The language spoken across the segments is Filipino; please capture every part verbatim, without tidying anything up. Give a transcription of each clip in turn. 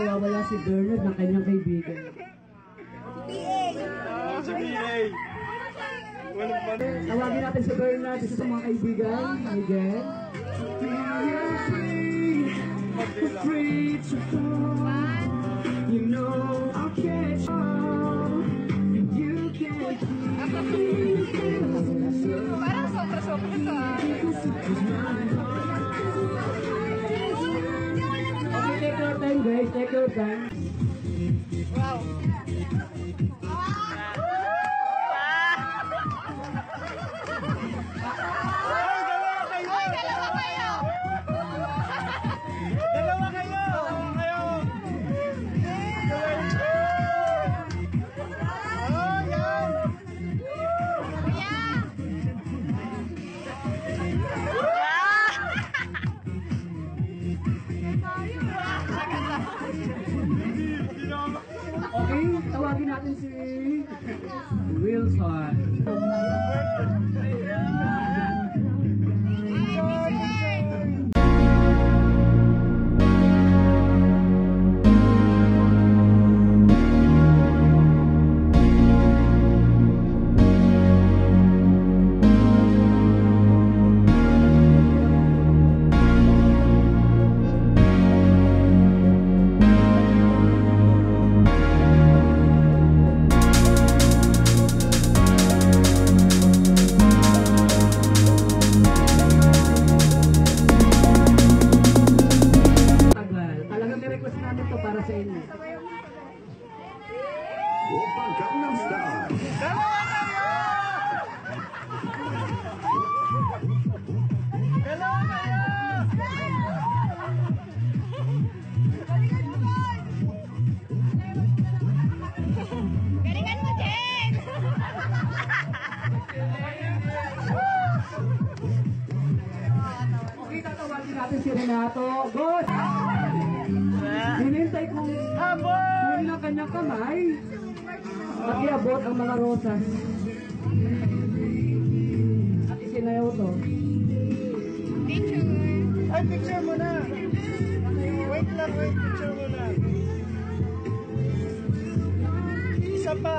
mawawala si Bernard ng kanyang kaibigan. Si B A! Tawagin natin si Bernard, isa sa mga kaibigan. Again. Free to fall. You know I'll catch on. You can't keep. Parang sobra-sobra to ah. Okay, take your time guys, take your time. Wow. Okay, tawagin natin si Wilson. Si Renato, Ghost! Hinintay kong kunin ang kanyang kamay at iabot ang mga rosas. At isinayaw to. Picture! Ay, picture mo na! Wait lang, wait, picture mo na. Isa pa!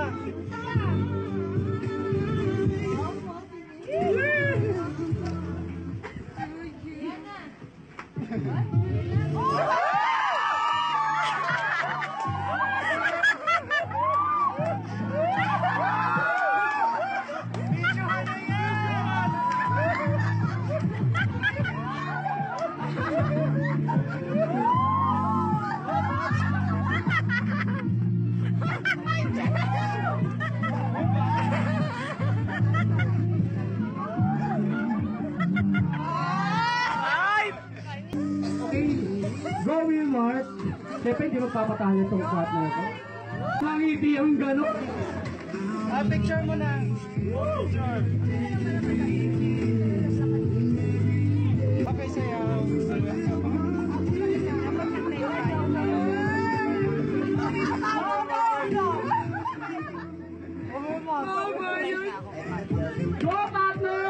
Go Wilmart! Siyempre hindi magpapatalo itong shot na ito. Mangiti ang gano'n. Ah, picture mo na. Picture. Okay, sayaw. Go partner!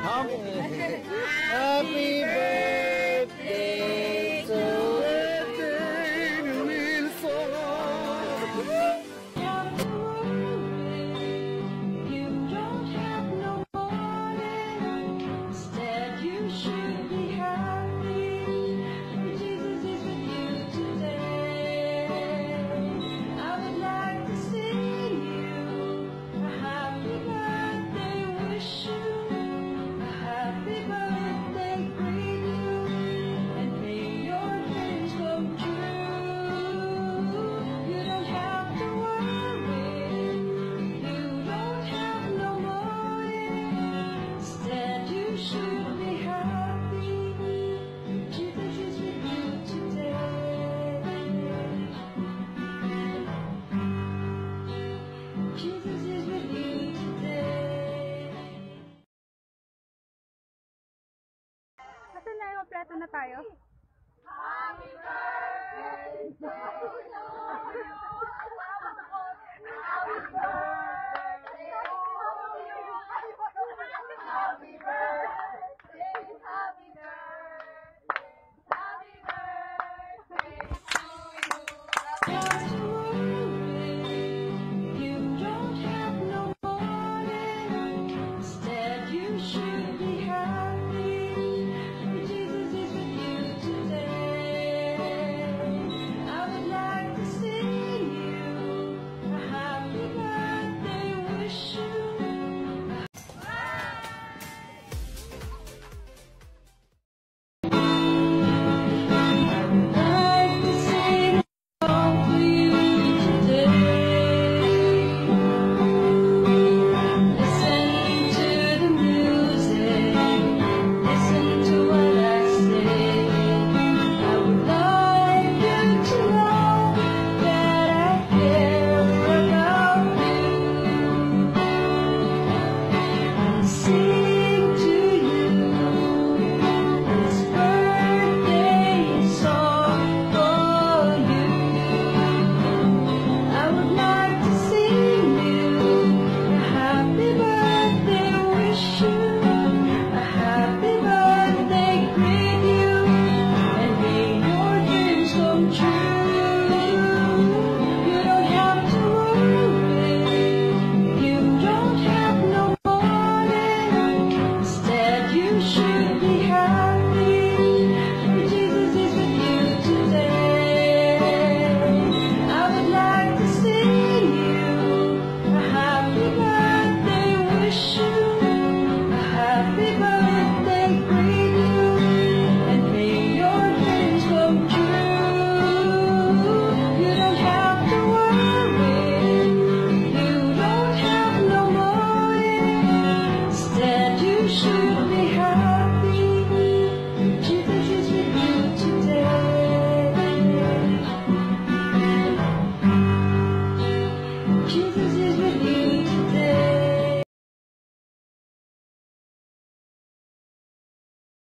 Happy birthday to Wilson. You don't have no morning. Instead, you should be happy. Jesus is with you today. I would like to sing you a happy birthday, wish you a happy birthday, greet you, and may your dreams come true. You don't have to worry. You don't have no morning. Instead, you should be happy. Jesus is with you today. Jesus is with you today. Kasi na yung plato na tayo. Happy birthday to you. Happy birthday.